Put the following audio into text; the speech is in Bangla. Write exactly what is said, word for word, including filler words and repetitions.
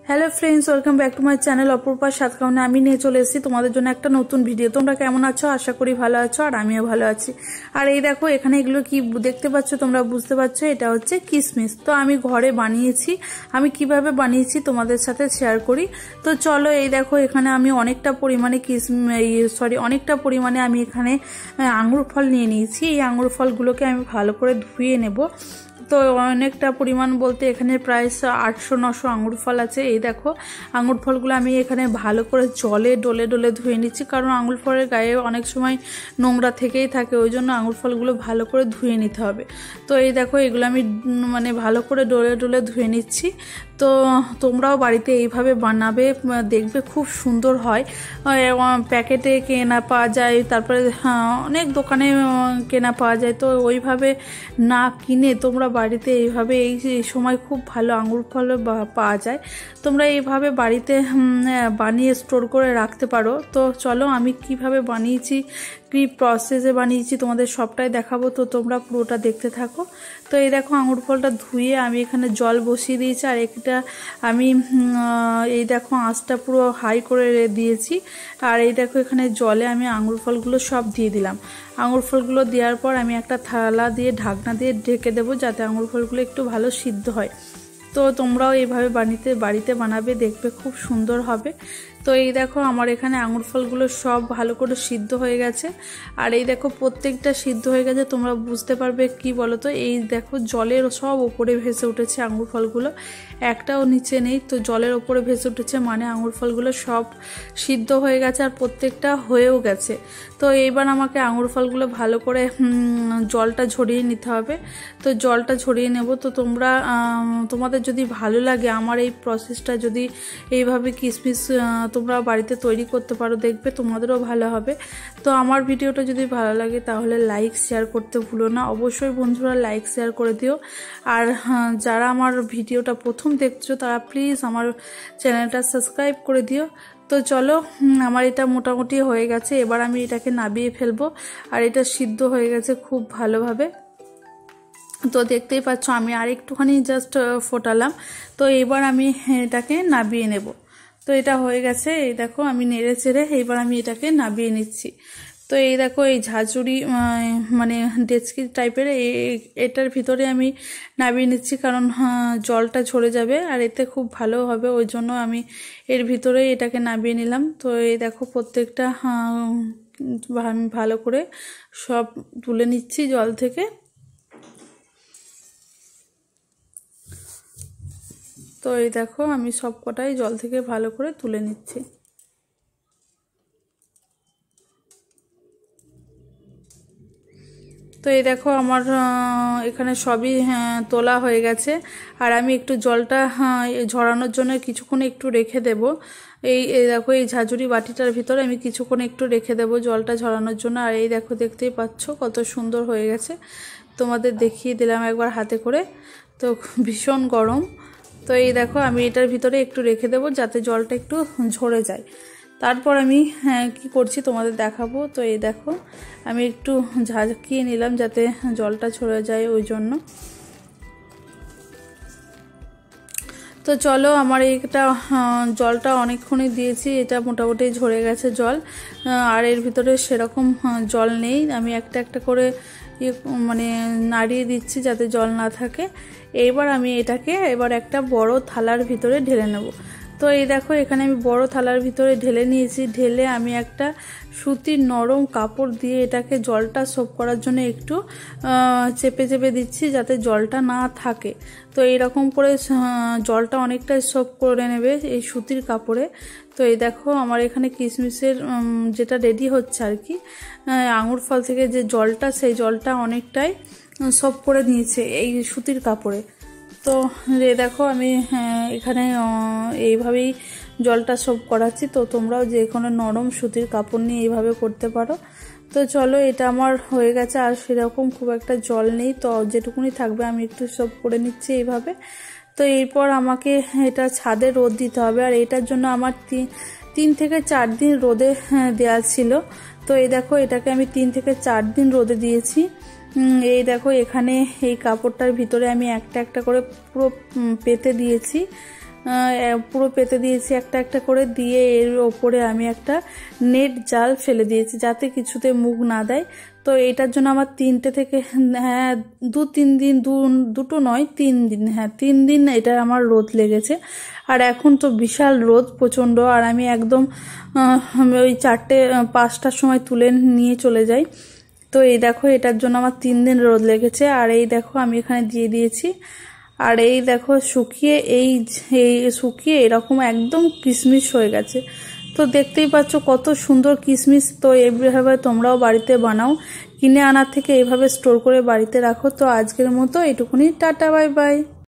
Hello friends, welcome back to my channel অপরূপার সাতকাহনে। আমি নিয়ে চলে এসেছি তোমাদের জন্য একটা নতুন ভিডিও। তোমরা কেমন আছো? আশা করি ভালো আছো, আর আমিও ভালো আছি। আর এই দেখো, এখানে এগুলো কি দেখতে পাচ্ছ, তোমরা বুঝতে পারছো, এটা হচ্ছে কিশমিশ। তো আমি ঘরে বানিয়েছি। আমি কিভাবে বানিয়েছি তোমাদের সাথে শেয়ার করি। তো চলো, এই দেখো, এখানে আমি অনেকটা পরিমাণে কিশমিশ সরি অনেকটা পরিমাণে আমি এখানে আঙুর ফল নিয়ে নিয়েছি। এই আঙুর ফলগুলোকে আমি ভালো করে ধুয়ে নেব। তো অনেকটা পরিমাণ বলতে এখানে প্রায় আটশো নশো আঙুর ফল আছে। এই দেখো, আঙুর ফলগুলো আমি এখানে ভালো করে জলে ডলে ডলে ধুয়ে নিচ্ছি, কারণ আঙুর ফলের গায়ে অনেক সময় নোংরা থেকেই থাকে, ওই জন্য আঙুর ফলগুলো ভালো করে ধুয়ে নিতে হবে। তো এই দেখো, এগুলো আমি মানে ভালো করে ডলে ডলে ধুয়ে নিচ্ছি। তো তোমরাও বাড়িতে এইভাবে বানাবে, দেখবে খুব সুন্দর হয়। প্যাকেটে কেনা পাওয়া যায়, তারপরে অনেক দোকানে কেনা পাওয়া যায়। তো ওইভাবে না কিনে তোমরা বাড়িতে এইভাবে এই সময় খুব ভালো আঙুর ফল পাওয়া যায়, তোমরা এইভাবে বাড়িতে বানিয়ে স্টোর করে রাখতে পারো। তো চলো, আমি কিভাবে বানিয়েছি, কি প্রসেসে বানিয়েছি তোমাদের সবটাই দেখাবো। তো তোমরা পুরোটা দেখতে থাকো। তো এই দেখো, আঙুর ফলটা ধুয়ে আমি এখানে জল বসিয়ে দিয়েছি, আর এটা আমি এই দেখো আঁচটা পুরো হাই করে দিয়েছি। আর এই দেখো, এখানে জলে আমি আঙুর ফলগুলো সব দিয়ে দিলাম। আঙুর ফলগুলো দেওয়ার পর আমি একটা থালা দিয়ে ঢাকনা দিয়ে ঢেকে দেবো, যাতে আঙুর ফলগুলো একটু ভালো সিদ্ধ হয়। তো তোমরাও এইভাবে বানিতে বাড়িতে বানাবে, দেখবে খুব সুন্দর হবে। তো এই দেখো, আমার এখানে আঙুর ফলগুলো সব ভালো করে সিদ্ধ হয়ে গেছে। আর এই দেখো, প্রত্যেকটা সিদ্ধ হয়ে গেছে। তোমরা বুঝতে পারবে কি বলো তো, এই দেখো জলের সব ওপরে ভেসে উঠেছে আঙুর ফলগুলো, একটাও নিচে নেই। তো জলের ওপরে ভেসে উঠেছে মানে আঙুর ফলগুলো সব সিদ্ধ হয়ে গেছে, আর প্রত্যেকটা হয়েও গেছে। তো এইবার আমাকে আঙুর ফলগুলো ভালো করে জলটা ঝরিয়ে নিতে হবে। তো জলটা ঝরিয়ে নেব। তো তোমরা তোমাদের যদি ভালো লাগে আমার এই প্রসেসটা, যদি এইভাবে কিশমিশ তোমরা বাড়িতে তৈরি করতে পারো, দেখবে তোমাদেরও ভালো হবে। তো আমার ভিডিওটা যদি ভালো লাগে তাহলে লাইক শেয়ার করতে ভুলো না। অবশ্যই বন্ধুরা লাইক শেয়ার করে দিও। আর যারা আমার ভিডিওটা প্রথম দেখছো তারা প্লিজ আমার চ্যানেলটা সাবস্ক্রাইব করে দিও। তো চলো, আমার এটা মোটামুটি হয়ে গেছে। এবার আমি এটাকে নাবিয়ে ফেলবো। আর এটা সিদ্ধ হয়ে গেছে খুব ভালোভাবে। তো দেখতেই পাচ্ছ, আমি আর একটুখানি জাস্ট ফোটালাম। তো এবার আমি এটাকে নাবিয়ে নেব। তো এটা হয়ে গেছে। এই দেখো, আমি নেড়ে চেড়ে এইবার আমি এটাকে নাবিয়ে নিচ্ছি। তো এই দেখো, এই ঝাঁঝুড়ি মানে ডেচকি টাইপের এটার ভিতরে আমি নাবিয়ে নিচ্ছি, কারণ জলটা ঝরে যাবে আর এতে খুব ভালো হবে, ওই জন্য আমি এর ভিতরে এটাকে নাবিয়ে নিলাম। তো এই দেখো, প্রত্যেকটা আমি ভালো করে সব তুলে নিচ্ছি জল থেকে। তো এই দেখো, আমি সব কটাই জল থেকে ভালো করে তুলে নিচ্ছি। তো এই দেখো, আমার এখানে সবই তোলা হয়ে গেছে। আর আমি একটু জলটা ঝরানোর জন্য কিছুক্ষণ একটু রেখে দেব। এই এই দেখো, এই ঝাঁঝুরি বাটিটার ভিতরে আমি কিছুক্ষণ একটু রেখে দেব জলটা ঝরানোর জন্য। আর এই দেখো, দেখতেই পাচ্ছ কত সুন্দর হয়ে গেছে। তোমাদের দেখিয়ে দিলাম একবার হাতে করে। তো ভীষণ গরম। তো এই দেখো, আমি এটার ভিতরে একটু রেখে দেব যাতে জলটা একটু ঝরে যায়। তারপর আমি হ্যাঁ কী করছি তোমাদের দেখাবো। তো এই দেখো, আমি একটু ঝাঁকিয়ে নিলাম যাতে জলটা ঝরে যায়, ওই জন্য। তো চলো, আমার এইটা জলটা অনেকক্ষণই দিয়েছি, এটা মোটামুটি ঝরে গেছে জল। আর এর ভিতরে সেরকম জল নেই। আমি একটা একটা করে মানে নাড়িয়ে দিচ্ছি যাতে জল না থাকে। এইবার আমি এটাকে এবার একটা বড় থালার ভিতরে ঢেলে নেব। তো এই দেখো, এখানে আমি বড় থালার ভিতরে ঢেলে নিয়েছি। ঢেলে আমি একটা সুতির নরম কাপড় দিয়ে এটাকে জলটা সোপ করার জন্য একটু চেপে চেপে দিচ্ছি যাতে জলটা না থাকে। তো এইরকম করে জলটা অনেকটাই সোপ করে নেবে এই সুতির কাপড়ে। তো এই দেখো, আমার এখানে কিশমিশের যেটা রেডি হচ্ছে আর কি, আঙুর ফল থেকে যে জলটা, সেই জলটা অনেকটাই সোপ করে নিয়েছে এই সুতির কাপড়ে। তো দেখো, আমি এখানে এইভাবেই জলটা সোপ করাচ্ছি। তো তোমরাও যে কোনো নরম সুতির কাপড় নিয়ে এইভাবে করতে পারো। তো চলো, এটা আমার হয়ে গেছে। আর সেরকম খুব একটা জল নেই, তো যেটুকুনি থাকবে আমি একটু সোপ করে নিচ্ছি এইভাবে। তো এরপর আমাকে এটা ছাদে রোদ দিতে হবে। আর এটার জন্য আমার তিন তিন থেকে চার দিন রোদে দেওয়া ছিল। তো এই দেখো, এটাকে আমি তিন থেকে চার দিন রোদে দিয়েছি। এই দেখো, এখানে এই কাপড়টার ভিতরে আমি একটা একটা করে পুরো পেতে দিয়েছি। পুরো পেতে দিয়েছি একটা একটা করে, দিয়ে এর ওপরে আমি একটা নেট জাল ফেলে দিয়েছি যাতে কিছুতে মুখ না দেয়। তো এটার জন্য আমার তিনটে থেকে হ্যাঁ দু তিন দিন দু দুটো নয় তিন দিন হ্যাঁ তিন দিন এটা আমার রোদ লেগেছে। আর এখন তো বিশাল রোদ প্রচণ্ড, আর আমি একদম ওই চারটে পাঁচটার সময় তুলে নিয়ে চলে যাই। তো এই দেখো এটার জন্য আমার তিন দিন রোদ লেগেছে। আর এই দেখো আমি এখানে দিয়ে দিয়েছি, আর এই দেখো শুকিয়ে এই এই শুকিয়ে এরকম একদম কিশমিশ হয়ে গেছে। তো দেখতেই পাচ্ছ কত সুন্দর কিশমিশ। তো এইভাবে তোমরাও বাড়িতে বানাও, কিনে আনার থেকে এইভাবে স্টোর করে বাড়িতে রাখো। তো আজকের মতো এটুকুনি, টাটা বাই বাই।